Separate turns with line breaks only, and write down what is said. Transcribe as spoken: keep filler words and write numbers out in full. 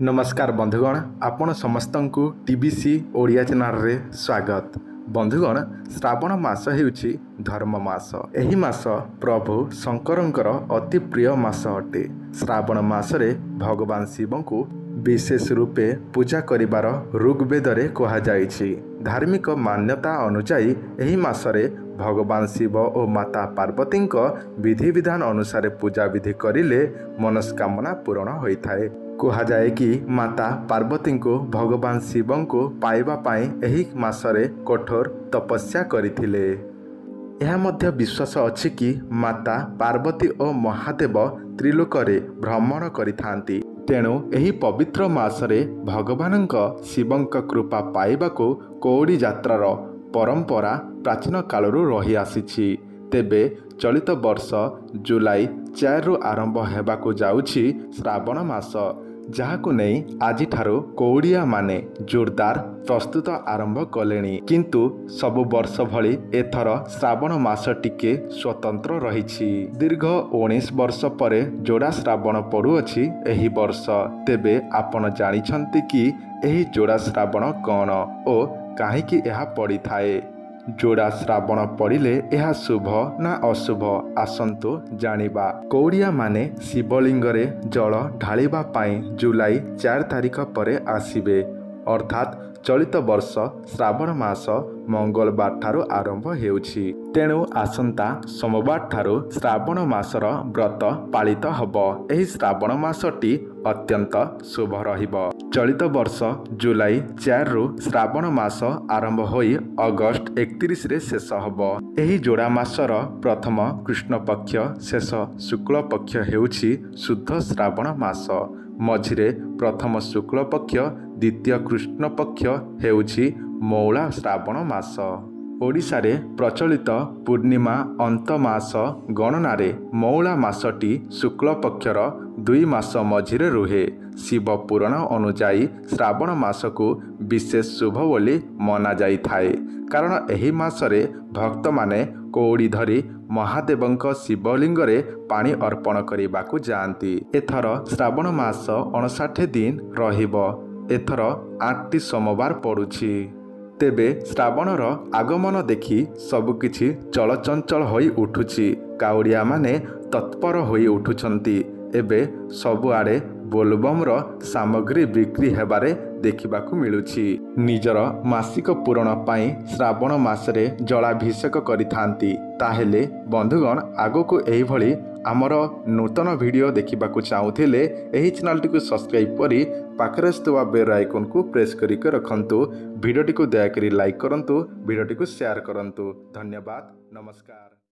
नमस्कार बंधुगण, आपण समस्त को टीबीसी ओडिया चैनल रे स्वागत। बंधुगण, श्रावण मास हेउछि धर्म मास। एही मास प्रभु शंकरंकर अति प्रिय मास अटे। श्रावण मासरे भगवान शिव को विशेष रूपे पूजा करिबार ऋग्वेद रे कहा जाइछि। धार्मिक मान्यता अनुसार एही मासरे भगवान शिव और माता पार्वती विधि विधान अनुसार पूजा विधि करिले मनस्कामना पूर्ण होइथाए। कहा जाए कि माता पार्वती को भगवान शिव को पाइबा पाई एही मासरे कठोर तपस्या करिथिले। यह मध्य विश्वास अछि कि माता पार्वती और महादेव त्रिलोकरे भ्रमण करिथांती। तेणु एही पवित्र मासरे भगवान शिवंक कृपा पाइबाको कौड़ी यात्रार परंपरा प्राचीन कालरू रही आसीछि। तेबे चलित वर्ष जुलाई चार रु आरंभ हेबाकु जाउछि श्रावण मास, जहाकु नहीं आज ठारो कौड़िया माने जोरदार प्रस्तुत आरंभ कलेनी। किंतु सबु वर्ष भली एथर श्रावण मास टिके स्वतंत्र रहिछि। दीर्घ उन्नीस वर्ष परे जोड़ा श्रावण पड़ुअछि एही वर्ष। तेबे आपण जानिछंती कि एही जोड़ा श्रावण कौन ओ काहेकि एहा पड़ी थाए। जोड़ा श्रावण पड़िले यह शुभ ना अशुभ, आसंतु जानिबा। कौड़िया माने शिवलिंगरे जल ढालिबा पाई जुलाई चार तारिख परे आसिबे, अर्थात चलित वर्ष श्रावण मास मंगलवार ठारू आरंभ हेउछि। तेणु आसंता सोमवार ठारू श्रावण मासर व्रत पालित हब। एही श्रावण मासटी अत्यंत शुभ रहिब। चलित वर्ष जुलाई चार रु श्रावण मास आरंभ होई अगस्ट एकतीस रे शेष हब। एही जोड़ा मासर प्रथम कृष्ण पक्ष शेष शुक्ल पक्ष हेउछि शुद्ध श्रावण मास। मझिरे प्रथम शुक्ल पक्ष द्वितीय कृष्ण पक्ष हेउछि मौला श्रावण मास। ओडिशारे प्रचलित पूर्णिमा अंत मास गणनारे मौला मासटी शुक्ल पक्षर दुई मास मझिरे रुहे। शिव पुराण अनुजाई श्रावण मास को विशेष शुभ बोली मना जाई थाए, कारण एही मासरे भक्त माने कौड़ी धरी महादेवंक शिवलिंगरे पानी अर्पण करिबाकु जाआंती। एथर श्रावण मास उनसठ दिन रहिब। एथर आठटी सोमवार पड़ुछि। तेबे श्रावणर आगमन देखि सबकिछि चलचंचल होई उठुछि। काउड़िया माने तत्पर होई उठुछंती। एबे सबुआड़े बोलबमर सामग्री बिक्री हेबारे देखिबाकु मिलुछि। निजर मासिक पूरण पाई श्रावण मासरे जलाभिषेक करिथांती। ताहेले बंधुगण, आगको एही भली आमर नूतन वीडियो देखिबाकु चाहुथिले एही चैनलटी को सब्सक्राइब करी पाखरे थवा बेल आइकन को प्रेस करी के रखंतु। वीडियोटी को दया करी लाइक करंतु, वीडियोटी को शेयर करंतु। धन्यवाद, नमस्कार।